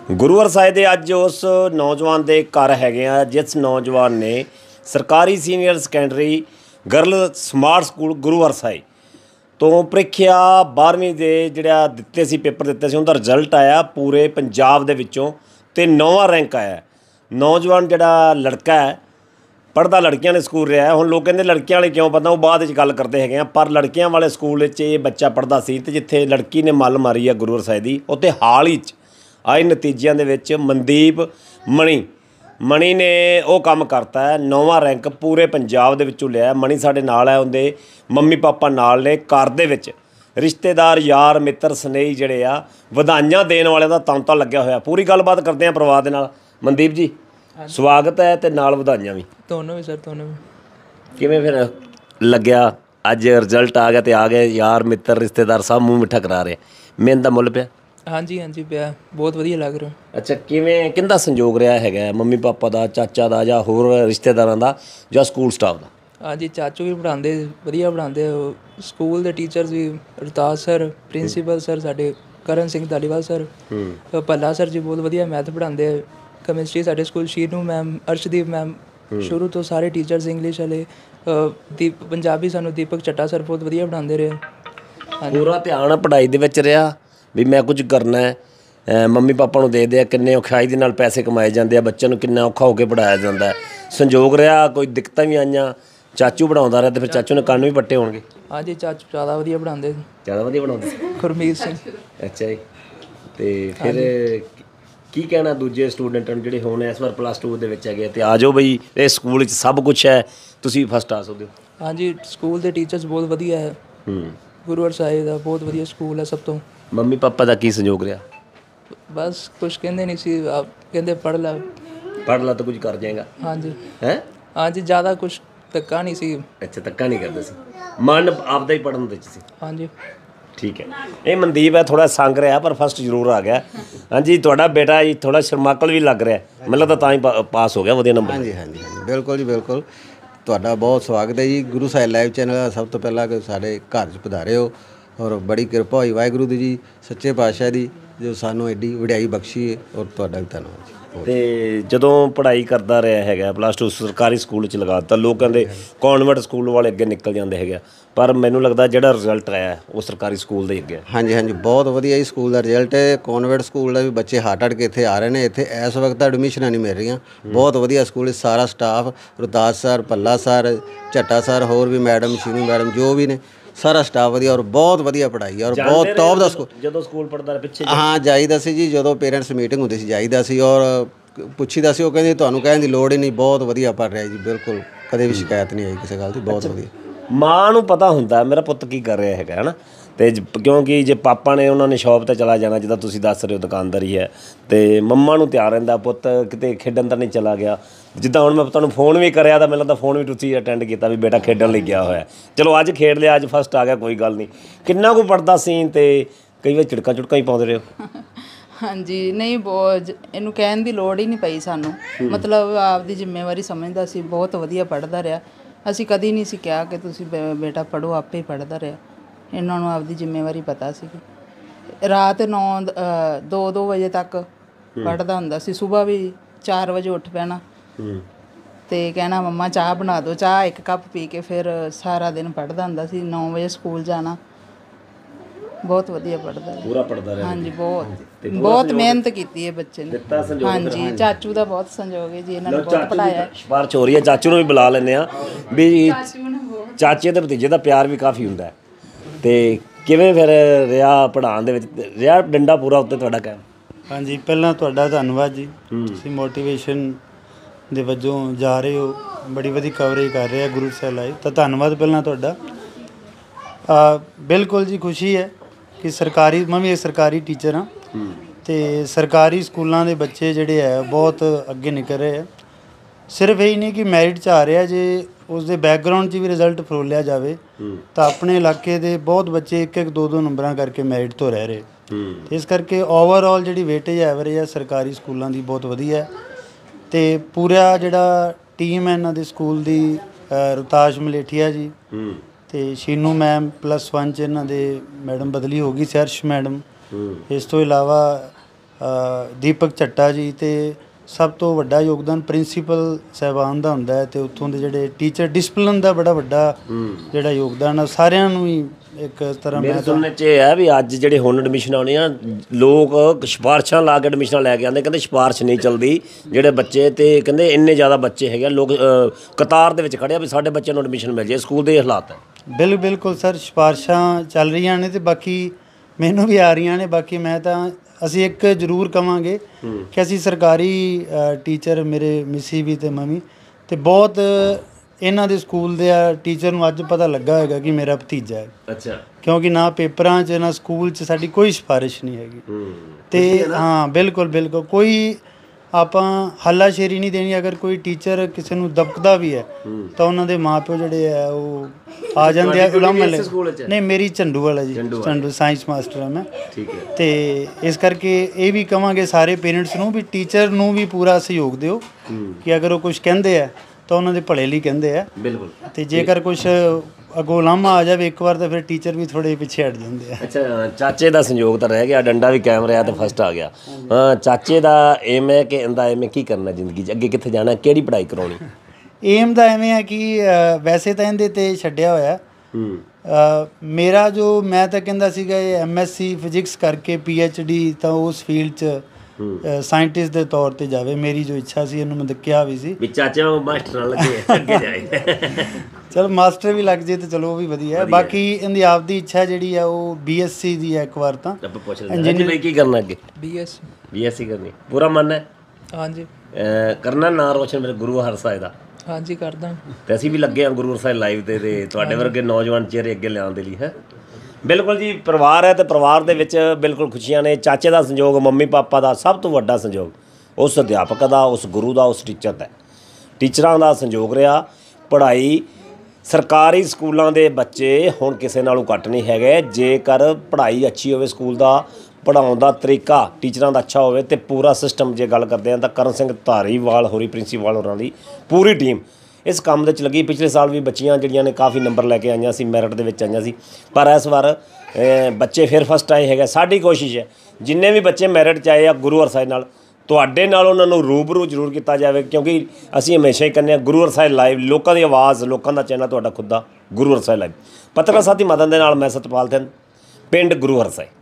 ਗੁਰੂਵਾਰ ਸਾਹਿਬ ਦੇ ਅੱਜ ਉਸ ਨੌਜਵਾਨ ਦੇ ਘਰ ਹੈਗੇ ਆ ਜਿਸ ਨੌਜਵਾਨ ਨੇ ਸਰਕਾਰੀ senior secondary girl smart school Guruwar Sahib ਤੋਂ ਪ੍ਰੀਖਿਆ 12ਵੀਂ ਦੇ ਜਿਹੜਾ ਦਿੱਤੇ ਸੀ ਪੇਪਰ ਦਿੱਤੇ ਸੀ ਉਹਦਾ ਰਿਜ਼ਲਟ ਆਇਆ ਪੂਰੇ ਪੰਜਾਬ ਦੇ ਵਿੱਚੋਂ ਤੇ 9ਵਾਂ ਰੈਂਕ ਆਇਆ। ਨੌਜਵਾਨ ਜਿਹੜਾ ਲੜਕਾ ਹੈ ਪੜ੍ਹਦਾ ਲੜਕੀਆਂ ਦੇ ਸਕੂਲ ਰਿਹਾ। ਹੁਣ ਲੋਕ ਕਹਿੰਦੇ ਲੜਕੀਆਂ ਵਾਲੇ ਕਿਉਂ ਪਤਾ, ਉਹ ਬਾਅਦ ਵਿੱਚ ਗੱਲ ਕਰਦੇ ਹੈਗੇ ਆ, ਪਰ ਲੜਕੀਆਂ ਵਾਲੇ ਸਕੂਲ ਵਿੱਚ ਇਹ ਬੱਚਾ ਪੜ੍ਹਦਾ ਸੀ ਤੇ ਜਿੱਥੇ ਲੜਕੀ ਨੇ ਮੱਲ ਮਾਰੀ ਆ ਗੁਰੂਵਾਰ ਸਾਹਿਬ ਦੀ ਉੱਥੇ ਹਾਲ ਹੀ 'ਚ ਆਏ ਨਤੀਜਿਆਂ ਦੇ ਵਿੱਚ ਮਨਦੀਪ ਮਣੀ ਨੇ ਉਹ ਕੰਮ ਕਰਤਾ ਹੈ। 9ਵਾਂ ਰੈਂਕ ਪੂਰੇ ਪੰਜਾਬ ਦੇ ਵਿੱਚੋਂ ਲਿਆ। ਮਣੀ ਸਾਡੇ ਨਾਲ ਹੈ, ਉਹਦੇ ਮੰਮੀ ਪਾਪਾ ਨਾਲ ਨੇ। ਘਰ ਦੇ ਵਿੱਚ ਰਿਸ਼ਤੇਦਾਰ ਯਾਰ ਮਿੱਤਰ ਸਨੇਹੀ ਜਿਹੜੇ ਆ ਵਧਾਈਆਂ ਦੇਣ ਵਾਲਿਆਂ ਦਾ ਤਾਂਤਾ ਲੱਗਿਆ ਹੋਇਆ। ਪੂਰੀ ਗੱਲਬਾਤ ਕਰਦੇ ਹਾਂ ਪਰਿਵਾਰ ਦੇ ਨਾਲ। ਮਨਦੀਪ ਜੀ ਸਵਾਗਤ ਹੈ ਤੇ ਨਾਲ ਵਧਾਈਆਂ ਵੀ ਤੁਹਾਨੂੰ ਵੀ ਸਰ। ਤੁਹਾਨੂੰ ਵੀ ਕਿਵੇਂ ਫਿਰ ਲੱਗਿਆ ਅੱਜ ਰਿਜ਼ਲਟ ਆ ਗਿਆ ਤੇ ਆ ਗਏ ਯਾਰ ਮਿੱਤਰ ਰਿਸ਼ਤੇਦਾਰ ਸਭ ਮੂੰਹ ਮਿੱਠਾ ਕਰਾ ਰਹੇ, ਮਿਹਨਤ ਦਾ ਮੁੱਲ ਪਿਆ? ਹਾਂਜੀ ਪਿਆ, ਬਹੁਤ ਵਧੀਆ ਲੱਗ ਰਿਹਾ। ਅੱਛਾ, ਕਿਵੇਂ ਕਿਹਦਾ ਸੰਯੋਗ ਰਿਹਾ ਹੈਗਾ, ਮੰਮੀ ਪਾਪਾ ਦਾ, ਚਾਚਾ ਦਾ ਜਾਂ ਹੋਰ ਰਿਸ਼ਤੇਦਾਰਾਂ ਦਾ ਜਾਂ ਸਕੂਲ ਸਟਾਫ ਦਾ? ਹਾਂਜੀ ਚਾਚੂ ਵੀ ਪੜ੍ਹਾਉਂਦੇ, ਵਧੀਆ ਪੜ੍ਹਾਉਂਦੇ। ਸਕੂਲ ਦੇ ਟੀਚਰਸ ਵੀ ਰਤਾਜ ਸਰ, ਪ੍ਰਿੰਸੀਪਲ ਸਰ ਸਾਡੇ ਕਰਨ ਸਿੰਘ ਧਾਲੀਵਾਲ ਸਰ, ਭੱਲਾ ਸਰ ਜੀ ਬਹੁਤ ਵਧੀਆ ਮੈਥ ਪੜ੍ਹਾਉਂਦੇ। ਕੈਮਿਸਟਰੀ ਸਾਡੇ school Sheenu ma'am, Arshdeep ma'am, ਸ਼ੁਰੂ ਤੋਂ ਸਾਰੇ ਟੀਚਰਸ ਇੰਗਲਿਸ਼ ਵਾਲੇ, ਪੰਜਾਬੀ ਸਾਨੂੰ ਦੀਪਕ ਚੱਟਾ ਸਰ ਬਹੁਤ ਵਧੀਆ ਪੜ੍ਹਾਉਂਦੇ ਰਹੇ। ਪੂਰਾ ਧਿਆਨ ਪੜ੍ਹਾਈ ਦੇ ਵਿੱਚ ਰਿਹਾ ਵੀ ਮੈਂ ਕੁਝ ਕਰਨਾ ਹੈ। ਮੰਮੀ ਪਾਪਾ ਨੂੰ ਦੇ ਦਿਆ, ਕਿੰਨੇ ਔਖਾਈ ਦੇ ਨਾਲ ਪੈਸੇ ਕਮਾਏ ਜਾਂਦੇ ਆ, ਬੱਚਿਆਂ ਨੂੰ ਕਿੰਨਾ ਔਖਾ ਹੋ ਕੇ ਪੜ੍ਹਾਇਆ ਜਾਂਦਾ ਹੈ। ਸੰਯੋਗ ਰਿਹਾ, ਕੋਈ ਦਿੱਕਤਾਂ ਵੀ ਆਈਆਂ, ਚਾਚੂ ਪੜ੍ਹਾਉਂਦਾ ਰਿਹਾ ਤੇ ਫਿਰ ਚਾਚੂ ਨੇ ਕੰਨ ਵੀ ਪੱਟੇ ਹੋਣਗੇ? ਹਾਂਜੀ ਚਾਚੂ ਜ਼ਿਆਦਾ ਵਧੀਆ ਪੜ੍ਹਾਉਂਦੇ। ਜ਼ਿਆਦਾ ਵਧੀਆ ਪੜ੍ਹਾਉਂਦੇ ਗੁਰਮੀਤ ਸਿੰਘ। ਅੱਛਾ ਜੀ, ਤੇ ਫਿਰ ਕੀ ਕਹਿਣਾ ਦੂਜੇ ਸਟੂਡੈਂਟਾਂ ਨੂੰ ਜਿਹੜੇ ਹੁਣ ਇਸ ਵਾਰ +2 ਦੇ ਵਿੱਚ ਹੈਗੇ ਤੇ ਆ ਜਾਓ ਬਈ ਇਹ ਸਕੂਲ ਵਿੱਚ ਸਭ ਕੁਛ ਹੈ, ਤੁਸੀਂ ਫਸਟ ਆ ਸਕਦੇ ਹੋ? ਹਾਂਜੀ ਸਕੂਲ ਦੇ ਟੀਚਰਸ ਬਹੁਤ ਵਧੀਆ ਹੈ। ਗੁਰੂਵਾਰ ਸਾਹਿਬ ਦਾ ਬਹੁਤ ਵਧੀਆ ਸਕੂਲ ਹੈ ਸਭ ਤੋਂ। ਮੰਮੀ ਪਾਪਾ ਦਾ ਕੀ ਸੰਯੋਗ ਰਿਹਾ? ਬਸ ਕੁਛ ਕਹਿੰਦੇ ਨਹੀਂ ਸੀ, ਆਪ ਕਹਿੰਦੇ ਪੜ੍ਹ ਲੈ ਤਾਂ ਕੁਝ ਕਰ ਜਾਏਗਾ। ਹਾਂਜੀ ਹਾਂਜੀ ਜ਼ਿਆਦਾ ਕੁਛ ਧੱਕਾ ਨਹੀਂ ਸੀ। ਅੱਛਾ, ਧੱਕਾ ਨਹੀਂ ਕਰਦੇ ਸੀ, ਮਨ ਆਪਦਾ ਹੀ ਪੜ੍ਹਨ ਵਿੱਚ ਸੀ। ਹਾਂਜੀ ਠੀਕ ਹੈ। ਇਹ ਮਨਦੀਪ ਹੈ, ਥੋੜ੍ਹਾ ਸੰਗ ਰਿਹਾ ਪਰ ਫਸਟ ਜ਼ਰੂਰ ਆ ਗਿਆ। ਹਾਂਜੀ ਤੁਹਾਡਾ ਬੇਟਾ ਜੀ ਥੋੜ੍ਹਾ ਸ਼ਰਮਾਕਲ ਵੀ ਲੱਗ ਰਿਹਾ, ਮੈਨੂੰ ਲੱਗਦਾ ਤਾਂ ਹੀ ਪਾਸ ਹੋ ਗਿਆ ਵਧੀਆ ਨੰਬਰ। ਹਾਂਜੀ ਬਿਲਕੁਲ ਜੀ ਬਿਲਕੁਲ। ਤੁਹਾਡਾ ਬਹੁਤ ਸਵਾਗਤ ਹੈ ਜੀ ਗੁਰੂ ਸਾਹਿਬ ਲਾਈਵ ਚੈਨਲ ਦਾ। ਸਭ ਤੋਂ ਪਹਿਲਾਂ ਕਿ ਸਾਡੇ ਘਰ 'ਚ ਪਧਾਰੇ ਹੋ ਔਰ ਬੜੀ ਕਿਰਪਾ ਹੋਈ ਵਾਹਿਗੁਰੂ ਦੀ ਜੀ, ਸੱਚੇ ਪਾਤਸ਼ਾਹ ਦੀ, ਜੋ ਸਾਨੂੰ ਐਡੀ ਵਡਿਆਈ ਬਖਸ਼ੀ ਹੈ ਔਰ ਤੁਹਾਡਾ ਵੀ ਧੰਨਵਾਦ ਜੀ। ਅਤੇ ਜਦੋਂ ਪੜ੍ਹਾਈ ਕਰਦਾ ਰਿਹਾ ਹੈਗਾ +2 ਸਰਕਾਰੀ ਸਕੂਲ 'ਚ ਲਗਾ ਦਿੱਤਾ, ਲੋਕ ਕਹਿੰਦੇ ਕੌਨਵੈਂਟ ਸਕੂਲ ਵਾਲੇ ਅੱਗੇ ਨਿਕਲ ਜਾਂਦੇ ਹੈਗੇ, ਪਰ ਮੈਨੂੰ ਲੱਗਦਾ ਜਿਹੜਾ ਰਿਜ਼ਲਟ ਆਇਆ ਉਹ ਸਰਕਾਰੀ ਸਕੂਲ ਦਾ ਹੀ ਅੱਗੇ। ਹਾਂਜੀ ਬਹੁਤ ਵਧੀਆ ਜੀ ਸਕੂਲ ਦਾ ਰਿਜ਼ਲਟ ਹੈ। ਕੌਨਵੈਂਟ ਸਕੂਲ ਦਾ ਵੀ ਬੱਚੇ ਹਟ ਕੇ ਇੱਥੇ ਆ ਰਹੇ ਨੇ। ਇੱਥੇ ਇਸ ਵਕਤ ਐਡਮਿਸ਼ਨਾਂ ਨਹੀਂ ਮਿਲ ਰਹੀਆਂ। ਬਹੁਤ ਵਧੀਆ ਸਕੂਲ ਹੈ, ਸਾਰਾ staff, Rataj sir, Bhalla sir, Jhatta sir, ਹੋਰ ਵੀ ਮੈਡਮ, ਸ਼ੀਨੂ ਮੈਡਮ, ਜੋ ਵੀ ਨੇ ਸਾਰਾ ਸਟਾਫ ਵਧੀਆ ਔਰ ਬਹੁਤ ਵਧੀਆ ਪੜ੍ਹਾਈ ਔਰ ਬਹੁਤ ਟੌਪ ਦਾ ਸਕੂਲ। ਜਦੋਂ ਸਕੂਲ ਪੜ੍ਹਦਾ ਪਿੱਛੇ ਜਾਈਦਾ ਸੀ ਜੀ, ਜਦੋਂ ਪੇਰੈਂਟਸ ਮੀਟਿੰਗ ਹੁੰਦੀ ਸੀ ਜਾਈਦਾ ਸੀ ਔਰ ਪੁੱਛੀਦਾ ਸੀ। ਉਹ ਕਹਿੰਦੇ ਤੁਹਾਨੂੰ ਕਹਿਣ ਦੀ ਲੋੜ ਹੀ ਨਹੀਂ, ਬਹੁਤ ਵਧੀਆ ਪੜ੍ਹ ਰਿਹਾ ਜੀ, ਬਿਲਕੁਲ ਕਦੇ ਵੀ ਸ਼ਿਕਾਇਤ ਨਹੀਂ ਆਈ ਕਿਸੇ ਗੱਲ ਦੀ, ਬਹੁਤ ਵਧੀਆ। ਮਾਂ ਨੂੰ ਪਤਾ ਹੁੰਦਾ ਮੇਰਾ ਪੁੱਤ ਕੀ ਕਰ ਰਿਹਾ ਹੈਗਾ, ਹੈ ਨਾ। ਅਤੇ ਕਿਉਂਕਿ ਜੇ ਪਾਪਾ ਨੇ ਉਹਨਾਂ ਨੇ ਸ਼ੌਪ 'ਤੇ ਚਲਾ ਜਾਣਾ, ਜਿੱਦਾਂ ਤੁਸੀਂ ਦੱਸ ਰਹੇ ਹੋ ਦੁਕਾਨਦਾਰੀ ਹੈ, ਅਤੇ ਮੰਮਾ ਨੂੰ ਧਿਆਨ ਰਹਿੰਦਾ ਪੁੱਤ ਕਿਤੇ ਖੇਡਣ ਤਾਂ ਨਹੀਂ ਚਲਾ ਗਿਆ। ਜਿੱਦਾਂ ਹੁਣ ਮੈਂ ਤੁਹਾਨੂੰ ਫੋਨ ਵੀ ਕਰਿਆ ਤਾਂ ਮੈਨੂੰ ਲੱਗਦਾ ਫੋਨ ਵੀ ਤੁਸੀਂ ਅਟੈਂਡ ਕੀਤਾ ਵੀ ਬੇਟਾ ਖੇਡਣ ਲਈ ਗਿਆ ਹੋਇਆ। ਚਲੋ ਅੱਜ ਖੇਡ ਲਿਆ, ਅੱਜ ਫਸਟ ਆ ਗਿਆ, ਕੋਈ ਗੱਲ ਨਹੀਂ। ਕਿੰਨਾ ਕੁ ਪੜ੍ਹਦਾ ਸੀ ਅਤੇ ਕਈ ਵਾਰ ਝਿੜਕਾਂ ਹੀ ਪਾਉਂਦੇ ਰਹੇ ਹੋ? ਹਾਂਜੀ ਨਹੀਂ, ਬਹੁਤ ਇਹਨੂੰ ਕਹਿਣ ਦੀ ਲੋੜ ਹੀ ਨਹੀਂ ਪਈ ਸਾਨੂੰ, ਮਤਲਬ ਆਪਦੀ ਜ਼ਿੰਮੇਵਾਰੀ ਸਮਝਦਾ ਸੀ, ਬਹੁਤ ਵਧੀਆ ਪੜ੍ਹਦਾ ਰਿਹਾ। ਅਸੀਂ ਕਦੀ ਨਹੀਂ ਸੀ ਕਿਹਾ ਕਿ ਤੁਸੀਂ ਬੇਟਾ ਪੜ੍ਹੋ, ਆਪੇ ਹੀ ਪੜ੍ਹਦਾ ਰਿਹਾ। ਇਹਨਾਂ ਨੂੰ ਆਪਦੀ ਜ਼ਿੰਮੇਵਾਰੀ ਪਤਾ ਸੀ। ਰਾਤ 2 ਵਜੇ ਤੱਕ ਪੜ੍ਹਦਾ ਹੁੰਦਾ ਸੀ, ਸੁਬਾਹ ਵੀ 4 ਵਜੇ ਉੱਠ ਪੈਣਾ ਅਤੇ ਕਹਿਣਾ ਮੰਮਾ ਚਾਹ ਬਣਾ ਦਿਓ, ਚਾਹ 1 ਕੱਪ ਪੀ ਕੇ ਫਿਰ ਸਾਰਾ ਦਿਨ ਪੜ੍ਹਦਾ ਹੁੰਦਾ ਸੀ। 9 ਵਜੇ ਸਕੂਲ ਜਾਣਾ। ਬਹੁਤ ਵਧੀਆ ਪੜ੍ਹਦਾ, ਪੂਰਾ ਪੜ੍ਹਦਾ ਰਿਹਾ। ਹਾਂਜੀ ਬਹੁਤ ਮਿਹਨਤ ਕੀਤੀ ਹੈ ਬੱਚੇ ਨੇ। ਹਾਂਜੀ ਚਾਚੂ ਦਾ ਬਹੁਤ ਸੰਯੋਗ ਹੈ ਜੀ, ਇਹਨਾਂ ਨੇ ਬਹੁਤ ਪੜ੍ਹਾਇਆ। ਸਿਫਾਰਿਸ਼ ਹੋ ਰਹੀ ਹੈ, ਚਾਚੂ ਨੂੰ ਵੀ ਬੁਲਾ ਲੈਂਦੇ ਹਾਂ ਵੀ ਚਾਚੇ ਤੇ ਭਤੀਜੇ ਦਾ ਪਿਆਰ ਵੀ ਕਾਫੀ ਹੁੰਦਾ। ਅਤੇ ਕਿਵੇਂ ਫਿਰ ਰਿਹਾ ਪੜ੍ਹਾਉਣ ਦੇ ਵਿੱਚ, ਰਿਹਾ ਡੰਡਾ ਪੂਰਾ ਉੱਤੇ ਤੁਹਾਡਾ ਕਹਿ? ਹਾਂਜੀ ਪਹਿਲਾਂ ਤੁਹਾਡਾ ਧੰਨਵਾਦ ਜੀ, ਤੁਸੀਂ ਮੋਟੀਵੇਸ਼ਨ ਦੇ ਵਜੋਂ ਜਾ ਰਹੇ ਹੋ, ਬੜੀ ਵਧੀਆ ਕਵਰੇਜ ਕਰ ਰਹੇ ਆ ਗੁਰੂ ਸਾਹਿਬ ਲਾਈਵ, ਤਾਂ ਧੰਨਵਾਦ ਪਹਿਲਾਂ ਤੁਹਾਡਾ। ਬਿਲਕੁਲ ਜੀ ਖੁਸ਼ੀ ਹੈ ਕਿ ਸਰਕਾਰੀ, ਮੈਂ ਵੀ ਇੱਕ ਸਰਕਾਰੀ ਟੀਚਰ ਹਾਂ ਅਤੇ ਸਰਕਾਰੀ ਸਕੂਲਾਂ ਦੇ ਬੱਚੇ ਜਿਹੜੇ ਹੈ ਬਹੁਤ ਅੱਗੇ ਨਿਕਲ ਰਹੇ ਹੈ। ਸਿਰਫ ਇਹੀ ਨਹੀਂ ਕਿ ਮੈਰਿਟ 'ਚ ਆ ਰਿਹਾ, ਜੇ ਉਸਦੇ ਬੈਕਗਰਾਊਂਡ 'ਚ ਵੀ ਰਿਜ਼ਲਟ ਫਰੋਲਿਆ ਜਾਵੇ ਤਾਂ ਆਪਣੇ ਇਲਾਕੇ ਦੇ ਬਹੁਤ ਬੱਚੇ 1-1, 2-2 ਨੰਬਰਾਂ ਕਰਕੇ ਮੈਰਿਟ ਤੋਂ ਰਹਿ ਰਹੇ। ਇਸ ਕਰਕੇ ਓਵਰਆਲ ਜਿਹੜੀ ਵੇਟੇਜ ਐਵਰੇਜ ਹੈ ਸਰਕਾਰੀ ਸਕੂਲਾਂ ਦੀ ਬਹੁਤ ਵਧੀਆ ਹੈ। ਅਤੇ ਪੂਰਾ ਜਿਹੜਾ ਟੀਮ ਹੈ ਇਹਨਾਂ ਦੇ ਸਕੂਲ ਦੀ, ਰਤਾਜ ਮਲੇਠੀਆ ਜੀ ਅਤੇ ਸ਼ੀਨੂ ਮੈਮ, +1 'ਚ ਇਹਨਾਂ ਦੇ ਮੈਡਮ ਬਦਲੀ ਹੋ ਗਈ ਸੀ, ਅਰਸ਼ ਮੈਡਮ। ਇਸ ਤੋਂ ਇਲਾਵਾ ਦੀਪਕ ਚੱਟਾ ਜੀ ਤੇ ਸਭ ਤੋਂ ਵੱਡਾ ਯੋਗਦਾਨ ਪ੍ਰਿੰਸੀਪਲ ਸਾਹਿਬਾਨ ਦਾ ਹੁੰਦਾ ਹੈ ਤੇ ਉੱਥੋਂ ਦੇ ਜਿਹੜੇ ਟੀਚਰ ਡਿਸਪਲਿਨ ਦਾ ਬੜਾ ਵੱਡਾ ਜਿਹੜਾ ਯੋਗਦਾਨ ਆ ਸਾਰਿਆਂ ਨੂੰ ਹੀ ਇੱਕ ਤਰ੍ਹਾਂ ਮੇਰੇ ਸੁਣਨ 'ਚ ਇਹ ਹੈ ਵੀ ਅੱਜ ਜਿਹੜੇ ਹੁਣ ਐਡਮਿਸ਼ਨ ਆਉਣੇ ਆ ਲੋਕ ਸਿਫਾਰਸ਼ਾਂ ਲਾ ਕੇ ਐਡਮਿਸ਼ਨਾਂ ਲੈ ਕੇ ਆਉਂਦੇ, ਕਹਿੰਦੇ ਸਿਫਾਰਸ਼ ਨਹੀਂ ਚੱਲਦੀ ਜਿਹੜੇ ਬੱਚੇ, ਤੇ ਕਹਿੰਦੇ ਇੰਨੇ ਜ਼ਿਆਦਾ ਬੱਚੇ ਹੈਗੇ ਲੋਕ ਕਤਾਰ ਦੇ ਵਿੱਚ ਖੜ੍ਹੇ ਆ ਵੀ ਸਾਡੇ ਬੱਚਿਆਂ ਨੂੰ ਐਡਮਿਸ਼ਨ ਮਿਲ ਜਾਏ। ਸਕੂਲ ਦੇ ਹਾਲਾਤ ਹੈ ਬਿਲਕੁਲ ਸਰ, ਸਿਫਾਰਸ਼ਾਂ ਚੱਲ ਰਹੀਆਂ ਨੇ ਤੇ ਬਾਕੀ ਮੈਨੂੰ ਵੀ ਆ ਰਹੀਆਂ ਨੇ। ਬਾਕੀ ਮੈਂ ਤਾਂ ਅਸੀਂ ਇੱਕ ਜ਼ਰੂਰ ਕਵਾਂਗੇ ਕਿ ਅਸੀਂ ਸਰਕਾਰੀ ਟੀਚਰ, ਮੇਰੇ ਮਿਸੀ ਵੀ ਤੇ ਮੰਮੀ, ਤੇ ਬਹੁਤ ਇਹਨਾਂ ਦੇ ਸਕੂਲ ਦੇ ਟੀਚਰ ਨੂੰ ਅੱਜ ਪਤਾ ਲੱਗਾ ਹੋਏਗਾ ਕਿ ਮੇਰਾ ਭਤੀਜਾ ਹੈ। ਅੱਛਾ। ਕਿਉਂਕਿ ਨਾ ਪੇਪਰਾਂ 'ਚ ਨਾ ਸਕੂਲ 'ਚ ਸਾਡੀ ਕੋਈ ਸਿਫਾਰਿਸ਼ ਨਹੀਂ ਹੈਗੀ। ਤੇ ਹਾਂ ਬਿਲਕੁਲ ਕੋਈ ਆਪਾਂ ਹੱਲਾਸ਼ੇਰੀ ਨਹੀਂ ਦੇਣੀ। ਅਗਰ ਕੋਈ ਟੀਚਰ ਕਿਸੇ ਨੂੰ ਦਬਕਦਾ ਵੀ ਹੈ ਤਾਂ ਉਹਨਾਂ ਦੇ ਮਾਪਿਓ ਜਿਹੜੇ ਹੈ ਉਹ ਆ ਜਾਂਦੇ ਆ ਉਲਾਮਾ ਲੈ। ਨਹੀਂ, ਮੇਰੀ ਝੰਡੂ ਵਾਲਾ ਜੀ, ਝੰਡੂ ਸਾਇੰਸ ਮਾਸਟਰ ਹਾਂ ਮੈਂ। ਠੀਕ ਹੈ। ਤੇ ਇਸ ਕਰਕੇ ਇਹ ਵੀ ਕਵਾਂਗੇ ਸਾਰੇ ਪੇਰੈਂਟਸ ਨੂੰ ਵੀ ਟੀਚਰ ਨੂੰ ਵੀ ਪੂਰਾ ਸਹਿਯੋਗ ਦਿਓ ਕਿ ਅਗਰ ਉਹ ਕੁਝ ਕਹਿੰਦੇ ਆ ਤਾਂ ਉਹਨਾਂ ਦੇ ਭਲੇ ਲਈ ਕਹਿੰਦੇ ਆ। ਬਿਲਕੁਲ। ਤੇ ਜੇਕਰ ਕੁਝ ਅੱਗੋਂ ਲਾਮਾ ਆ ਜਾਵੇ ਇੱਕ ਵਾਰ ਤਾਂ ਫਿਰ ਟੀਚਰ ਵੀ ਥੋੜ੍ਹੇ ਪਿੱਛੇ ਹਟ ਜਾਂਦੇ ਆ। ਅੱਛਾ, ਚਾਚੇ ਦਾ ਸੰਯੋਗ ਤਾਂ ਰਹਿ ਗਿਆ, ਡੰਡਾ ਵੀ ਕਾਇਮ ਰਿਹਾ ਤੇ ਫਸਟ ਆ ਗਿਆ। ਚਾਚੇ ਦਾ ਏਮ ਹੈ ਕਿ ਇਹਦਾ ਏਮ ਕੀ ਕਰਨਾ ਜ਼ਿੰਦਗੀ 'ਚ, ਅੱਗੇ ਕਿੱਥੇ ਜਾਣਾ, ਕਿਹੜੀ ਪੜ੍ਹਾਈ ਕਰਾਉਣੀ? ਏਮ ਦਾ ਐਵੇਂ ਹੈ ਕਿ ਵੈਸੇ ਤਾਂ ਇਹਦੇ 'ਤੇ ਛੱਡਿਆ ਹੋਇਆ ਮੇਰਾ ਜੋ, ਮੈਂ ਤਾਂ ਕਹਿੰਦਾ ਸੀਗਾ ਇਹ MSc ਫਿਜ਼ਿਕਸ ਕਰਕੇ PhD ਤਾਂ ਉਸ ਫੀਲਡ 'ਚ ਸਾਇੰਟਿਸਟ ਦੇ ਤੌਰ ਤੇ ਜਾਵੇ। ਮੇਰੀ ਜੋ ਇੱਛਾ ਸੀ, ਇਹਨੂੰ ਮੈਂ ਕਿਹਾ ਵੀ ਸੀ ਵੀ ਚਾਚੇ ਮਾਸਟਰ ਨਾਲ ਅੱਗੇ ਜਾਏ। ਚਲੋ ਮਾਸਟਰ ਵੀ ਲੱਗ ਜੇ ਤੇ ਚਲੋ ਉਹ ਵੀ ਵਧੀਆ। ਬਾਕੀ ਇਹਦੀ ਆਪਦੀ ਇੱਛਾ ਜਿਹੜੀ ਆ ਉਹ BSc ਦੀ ਹੈ। ਇੱਕ ਵਾਰ ਤਾਂ ਇੰਜੀਨੀਅਰਿੰਗ ਕੀ ਕਰਨਾ ਅੱਗੇ? BSc ਕਰਨੀ ਪੂਰਾ ਮਨ ਹੈ? ਹਾਂਜੀ ਕਰਨਾ। ਨਾਂ ਰੋਸ਼ਨ ਮੇਰੇ ਗੁਰੂ ਹਰਸਾਏ ਦਾ? ਹਾਂਜੀ ਕਰਦਾ। ਤੇ ਅਸੀਂ ਵੀ ਲੱਗੇ ਹਾਂ ਗੁਰੂ ਹਰਸਾਏ ਲਾਈਵ ਤੇ ਤੁਹਾਡੇ ਵਰਗੇ ਨੌਜਵਾਨ ਚਿਹਰੇ ਅੱਗੇ ਲਿਆਉਣ ਦੇ ਲਈ ਹੈ। ਬਿਲਕੁਲ ਜੀ, ਪਰਿਵਾਰ ਹੈ ਤੇ ਪਰਿਵਾਰ ਦੇ ਵਿੱਚ ਬਿਲਕੁਲ ਖੁਸ਼ੀਆਂ ਨੇ। ਚਾਚੇ ਦਾ ਸੰਯੋਗ, ਮੰਮੀ ਪਾਪਾ ਦਾ ਸਭ ਤੋਂ ਵੱਡਾ ਸੰਯੋਗ ਉਸ ਅਧਿਆਪਕ ਦਾ, ਉਸ ਗੁਰੂ ਦਾ, ਉਸ ਟੀਚਰ ਦਾ, ਟੀਚਰਾਂ ਦਾ ਸੰਯੋਗ ਰਿਹਾ। ਪੜ੍ਹਾਈ ਸਰਕਾਰੀ ਸਕੂਲਾਂ ਦੇ ਬੱਚੇ ਹੁਣ ਕਿਸੇ ਨਾਲੋਂ ਘੱਟ ਨਹੀਂ ਹੈਗੇ। ਜੇਕਰ ਪੜ੍ਹਾਈ ਅੱਛੀ ਹੋਵੇ, ਸਕੂਲ ਦਾ ਪੜ੍ਹਾਉਣ ਦਾ ਤਰੀਕਾ ਟੀਚਰਾਂ ਦਾ ਅੱਛਾ ਹੋਵੇ ਤੇ ਪੂਰਾ ਸਿਸਟਮ, ਜੇ ਗੱਲ ਕਰਦੇ ਹਾਂ ਤਾਂ ਕਰਨ ਸਿੰਘ ਧਾਰੀਵਾਲ ਹੋਰੀ ਪ੍ਰਿੰਸੀਪਲ ਹੋਰਾਂ ਦੀ ਪੂਰੀ ਟੀਮ ਇਸ ਕੰਮ ਦੇ ਵਿੱਚ ਲੱਗੀ। ਪਿਛਲੇ ਸਾਲ ਵੀ ਬੱਚੀਆਂ ਜਿਹੜੀਆਂ ਨੇ ਕਾਫੀ ਨੰਬਰ ਲੈ ਕੇ ਆਈਆਂ ਸੀ, ਮੈਰਿਟ ਦੇ ਵਿੱਚ ਆਈਆਂ ਸੀ, ਪਰ ਇਸ ਵਾਰ ਬੱਚੇ ਫਿਰ ਫਸਟ ਆਏ ਹੈਗੇ। ਸਾਡੀ ਕੋਸ਼ਿਸ਼ ਹੈ ਜਿੰਨੇ ਵੀ ਬੱਚੇ ਮੈਰਿਟ 'ਚ ਆਏ ਆ ਗੁਰੂ ਹਰਸਾਏ ਨਾਲ, ਤੁਹਾਡੇ ਨਾਲ ਉਹਨਾਂ ਨੂੰ ਰੂਬਰੂ ਜ਼ਰੂਰ ਕੀਤਾ ਜਾਵੇ, ਕਿਉਂਕਿ ਅਸੀਂ ਹਮੇਸ਼ਾ ਹੀ ਕਹਿੰਦੇ ਹਾਂ ਗੁਰੂ ਹਰਸਾਏ ਲਾਈਵ, ਲੋਕਾਂ ਦੀ ਆਵਾਜ਼, ਲੋਕਾਂ ਦਾ ਚੈਨਲ ਤੁਹਾਡਾ ਖੁਦ ਦਾ ਗੁਰੂ ਹਰਸਾਏ ਲਾਈਵ। ਪੱਤਰਕਾਰ ਸਾਥੀ ਮਦਨ ਦੇ ਨਾਲ ਮੈਂ ਸਤਪਾਲ ਸਿੰਘ, ਪਿੰਡ ਗੁਰੂ ਹਰਸਾਏ।